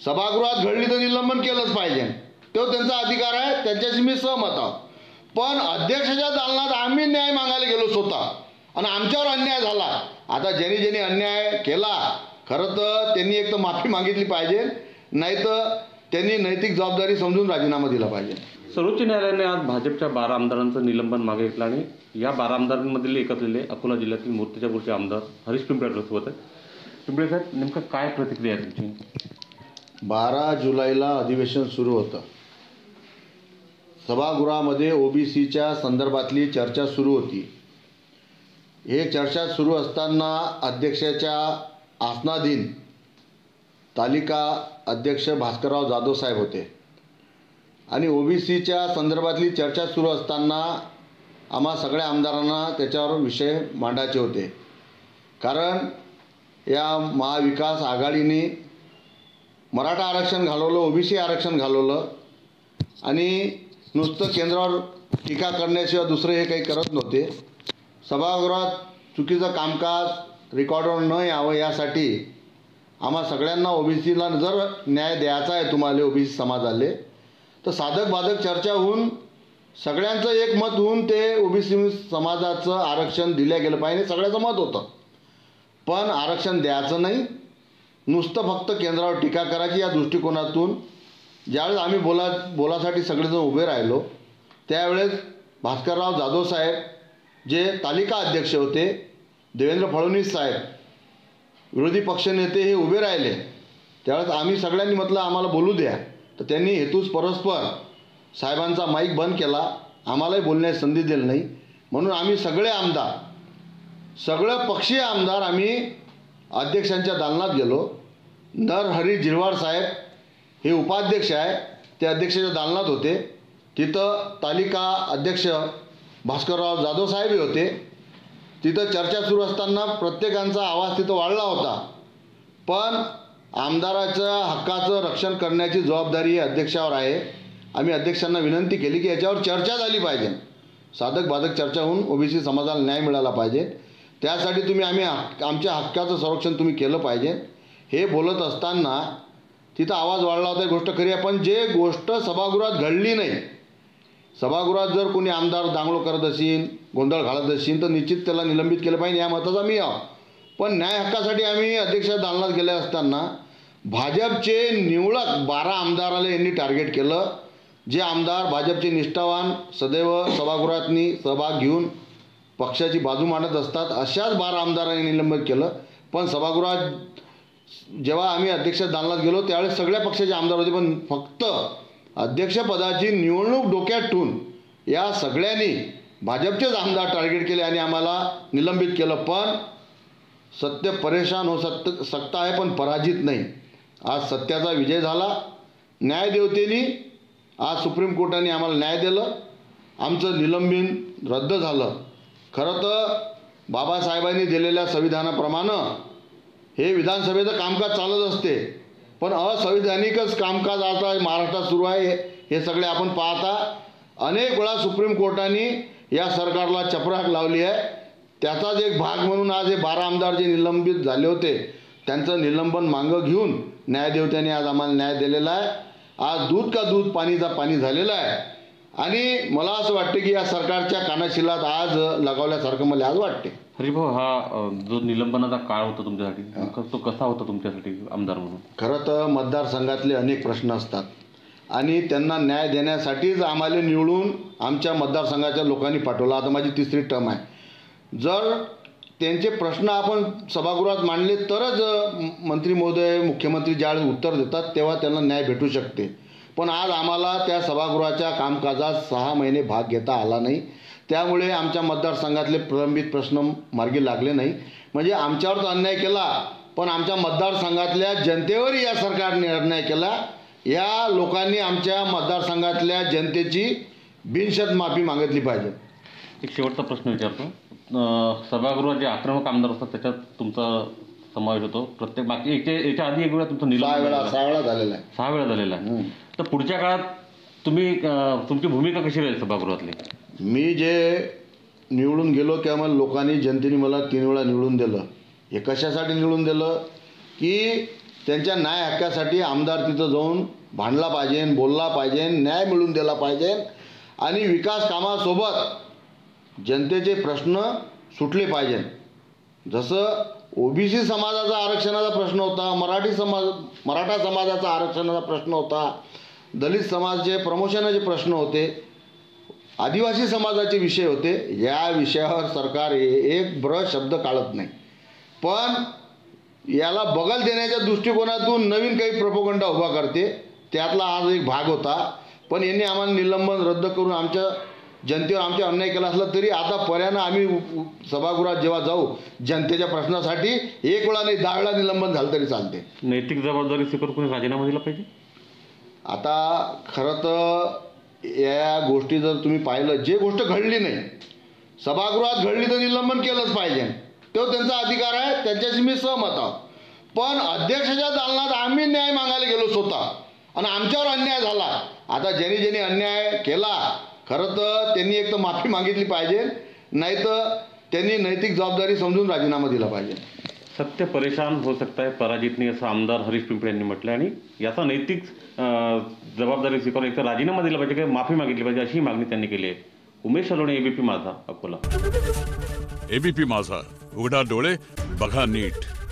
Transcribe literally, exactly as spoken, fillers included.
सभागृहात घडली तर निलंबन केलंच पाहिजे, तो त्यांचा अधिकार आहे, त्यांच्याशी मी सहमत आहोत. पण अध्यक्षाच्या दालनात आम्ही न्याय मागायला गेलो स्वतः आणि आमच्यावर अन्याय झाला. आता ज्यांनी ज्यांनी अन्याय केला खरं तर त्यांनी एक तर माफी मागितली पाहिजे, नाही तर त्यांनी नैतिक जबाबदारी समजून राजीनामा दिला पाहिजे. सर्वोच्च न्यायालयाने आज भाजपच्या बारा आमदारांचं निलंबन मागे घेतलं आणि या बारा आमदारांमधले एक असलेले अकोला जिल्ह्यातील मूर्तिजापूरचे आमदार हरीश पिंपळे सोबत आहे. पिंपळे साहेब, नेमकं काय प्रतिक्रिया आहे तुमची? बारा जुलैला अधिवेशन सुरू होतं. सभागृहामध्ये ओबीसीच्या संदर्भातली चर्चा सुरू होती. हे चर्चा सुरू असताना अध्यक्षाच्या आसनाधीन तालिका अध्यक्ष भास्करराव जाधव साहेब होते आणि ओबीसीच्या संदर्भातली चर्चा सुरू असताना आम्हा सगळ्या आमदारांना त्याच्यावर विषय मांडायचे होते. कारण या महाविकास आघाडीने मराठा आरक्षण घालवलं, ओबीसी आरक्षण घालवलं आणि नुसतं केंद्रावर टीका करण्याशिवाय दुसरं हे काही करत नव्हते. सभागृहात चुकीचं कामकाज रेकॉर्डवर न यावं यासाठी आम्हा सगळ्यांना ओबीसीला जर न्याय द्यायचा आहे तुम्हाला ओबीसी समाजाले तर साधक बाधक चर्चा होऊन सगळ्यांचं एक मत होऊन ते ओबीसी समाजाचं आरक्षण दिलं गेलं पाहिजे, सगळ्याचं मत होतं. पण आरक्षण द्यायचं नाही, नुसतं फक्त केंद्रावर टीका करायची या दृष्टिकोनातून ज्यावेळेस आम्ही बोला बोलासाठी सगळेजण उभे राहिलो त्यावेळेस भास्करराव जाधव साहेब जे तालिका अध्यक्ष होते, देवेंद्र फडणवीस साहेब विरोधी पक्षनेते हे उभे राहिले. त्यावेळेस आम्ही सगळ्यांनी म्हटलं आम्हाला बोलू द्या, तर त्यांनी हेतूच परस्पर साहेबांचा माईक बंद केला, आम्हालाही बोलण्याची संधी दिली नाही. म्हणून आम्ही सगळे आमदार सगळं पक्षीय आमदार आम्ही अध्यक्षांच्या दालनात गेलो. नरहरी झिरवाळ साहेब हे उपाध्यक्ष आहे, ते अध्यक्षाच्या दालनात होते. तिथं तालिका अध्यक्ष भास्करराव जाधव साहेबही होते. तिथं चर्चा सुरू असताना प्रत्येकांचा आवाज तिथं वाढला होता. पण आमदाराच्या हक्काचं रक्षण करण्याची जबाबदारी ही अध्यक्षावर आहे. आम्ही अध्यक्षांना विनंती केली की याच्यावर चर्चा झाली पाहिजे, साधक बाधक चर्चा होऊन ओबीसी समाजाला न्याय मिळाला पाहिजे, त्यासाठी तुम्ही आम्ही आमच्या हक्काचं संरक्षण तुम्ही केलं पाहिजे. हे बोलत असताना तिथं आवाज वाढला होता, गोष्ट खरी आहे. पण जे गोष्ट सभागृहात घडली नाही, सभागृहात जर कोणी आमदार दांगडो करत असेल, गोंधळ घालत असेल तर निश्चित त्याला निलंबित केलं पाहिजे या मताचा मी आहो. पण न्याय हक्कासाठी आम्ही अध्यक्ष दालनात गेले असताना भाजपचे निवडक बारा आमदाराला यांनी टार्गेट केलं. जे आमदार भाजपचे निष्ठावान सदैव सभागृहातनी सहभाग घेऊन पक्षाची बाजू मांडत असतात अशाच बारा आमदारांनी निलंबित केलं. पण सभागृहात जेव्हा आम्ही अध्यक्ष दालनात गेलो त्यावेळेस सगळ्या पक्षाचे आमदार होते, पण फक्त अध्यक्षपदाची निवडणूक डोक्यात ठेवून या सगळ्यांनी भाजपचेच आमदार टार्गेट केले आणि आम्हाला निलंबित केलं. पण सत्य परेशान हो सत्य सकता आहे पण पराजित नाही. आज सत्याचा विजय झाला. न्यायदेवतेनी आज सुप्रीम कोर्टाने आम्हाला न्याय दिलं, आमचं निलंबन रद्द झालं. खरं तर बाबासाहेबांनी दिलेल्या संविधानाप्रमाणे हे विधानसभेचं कामकाज चालत असते, पण असंविधानिकच कामकाज आता महाराष्ट्रात सुरू आहे. हे सगळे आपण पाहता अनेक वेळा सुप्रीम कोर्टाने या सरकारला चपराक लावली आहे. त्याचाच एक भाग म्हणून आज हे बारा आमदार जे निलंबित झाले होते त्यांचं निलंबन मागं घेऊन न्यायदेवतेने आज आम्हाला न्याय दिलेला आहे. आज दूध का दूध पाणीचा पाणी झालेलं आहे आणि मला असं वाटतं की या सरकारच्या कानाशिलात आज लगावल्यासारखं मला आज वाटते. हरिभाऊ, हा जो निलंबनाचा काळ होता तुमच्यासाठी तो कसा होता तुमच्यासाठी आमदार म्हणून? खरं तर मतदारसंघातले अनेक प्रश्न असतात आणि त्यांना न्याय देण्यासाठीच आम्हाला निवडून आमच्या मतदारसंघाच्या लोकांनी पाठवलं. आता माझी तिसरी टर्म आहे. जर त्यांचे प्रश्न आपण सभागृहात मांडले तरच मंत्री महोदय मुख्यमंत्री ज्यावेळेस उत्तर देतात तेव्हा त्यांना न्याय भेटू शकते. पण आज आम्हाला त्या सभागृहाच्या कामकाजात सहा महिने भाग घेता आला नाही. त्यामुळे आमच्या मतदारसंघातले प्रलंबित प्रश्न मार्गी लागले नाही. म्हणजे आमच्यावरच अन्याय केला पण आमच्या मतदारसंघातल्या जनतेवरही या सरकारने अन्याय केला. या लोकांनी आमच्या मतदारसंघातल्या जनतेची बिनशर्त माफी मागितली पाहिजे. एक शेवटचा प्रश्न विचारतो. सभागृहात जे आक्रमक आमदार असतात त्याच्यात तुमचा समावेश होतो. प्रत्येक बाकी याच्या याच्या आधी एक वेळा तुमचं सहा वेळा निलंबन सहा वेळा झालेला आहे सहा वेळा झालेला आहे. तर पुढच्या काळात तुम्ही तुमची भूमिका कशी राहील सभागृहातली? मी जे निवडून गेलो किंवा मला लोकांनी जनतेने मला तीन वेळा निवडून दिलं. हे कशासाठी निवडून दिलं की त्यांच्या न्याय हक्कासाठी आमदार तिथं जाऊन भांडला पाहिजे, बोलला पाहिजे, न्याय मिळवून दिला पाहिजे आणि विकास कामासोबत जनतेचे प्रश्न सुटले पाहिजे. जसं ओबीसी समाजाचा आरक्षणाचा प्रश्न होता, मराठी समाज मराठा समाजाचा आरक्षणाचा प्रश्न होता, दलित समाजाचे प्रमोशनाचे प्रश्न होते, आदिवासी समाजाचे विषय होते. या विषयावर सरकार एक ब्र शब्द काढत नाही. पण याला बगल देण्याच्या दृष्टिकोनातून नवीन काही प्रोपोगंडा उभा करते. त्यातला आज एक भाग होता. पण यांनी आम्हाला निलंबन रद्द करून आमच्या जनतेवर आमच्या अन्याय केला असला तरी आता पर्यानं आम्ही सभागृहात जेव्हा जाऊ जनतेच्या प्रश्नासाठी एक वेळा नाही दहा वेळा निलंबन झालं तरी चालते. नैतिक जबाबदारी स्वीकारून कोणी राजीनामा दिला पाहिजे. आता खरं तर या गोष्टी जर तुम्ही पाहिलं, जे गोष्ट घडली नाही सभागृहात घडली तर निलंबन केलंच पाहिजे. तो त्यांचा अधिकार आहे, त्यांच्याशी मी सहमत आहोत. पण अध्यक्षाच्या दालनात आम्ही न्याय मागायला गेलो स्वतः आणि आमच्यावर अन्याय झाला. आता ज्यांनी ज्यांनी अन्याय केला खरं तर त्यांनी एक तर माफी मागितली पाहिजे, नाही तर त्यांनी नैतिक जबाबदारी समजून राजीनामा दिला पाहिजे. सत्य परेशान हो सकता है, पराजित नाही असं आमदार हरीश पिंपळे यांनी म्हटलं आणि याचा नैतिक जबाबदारी स्वीकारून एक तर राजीनामा दिला पाहिजे किंवा माफी मागितली पाहिजे अशी मागणी त्यांनी केली आहे. उमेश अलोणे, एबीपी माझा, अकोला. एबीपी माझा, उघडा डोळे बघा नीट.